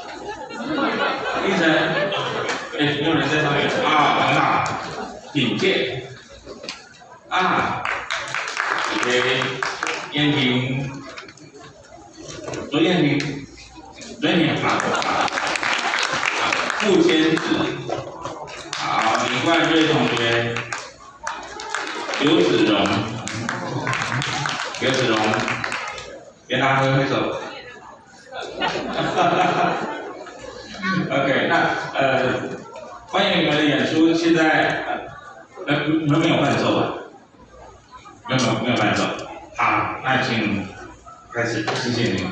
凌晨，哎，有人在上面啊，很好，品鉴啊 ，OK， 燕婷，左燕婷，左燕婷好，傅千子，好，李冠瑞同学，刘子荣，刘子荣，跟大家挥挥手。OK， 那欢迎你们的演出。现在你们没有伴奏吧？没有伴奏。好，那请开始，谢谢你。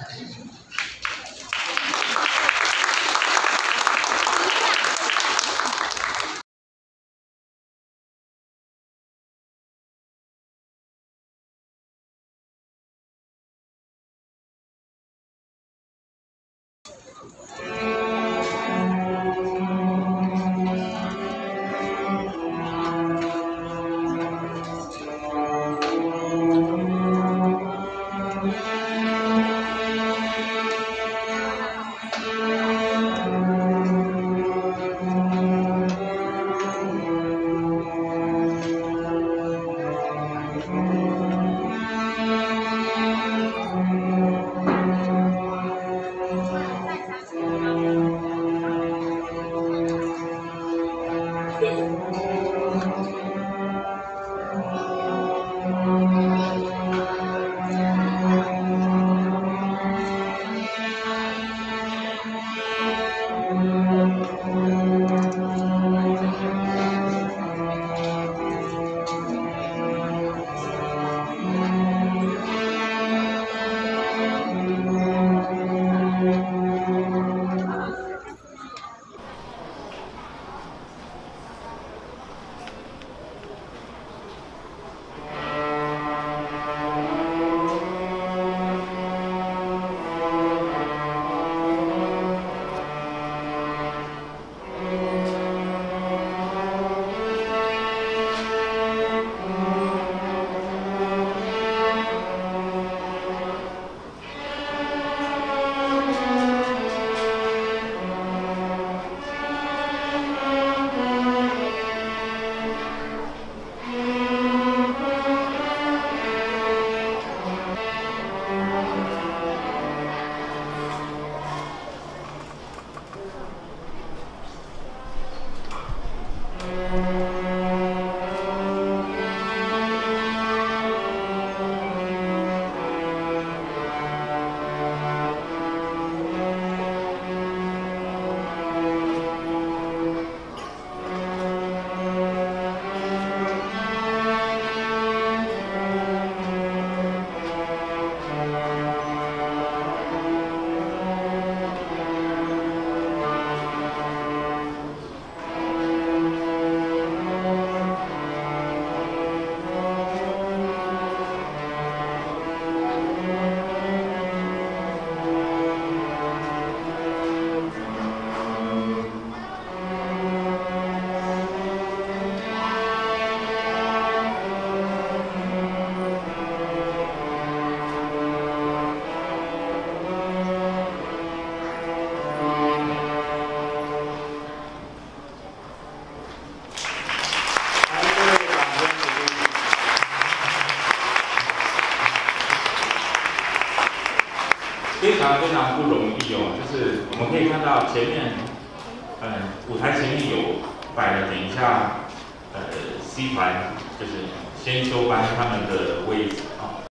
非常不容易哦，就是我们可以看到前面，舞台前面有摆了，等一下，C 团就是先修班他们的位置啊。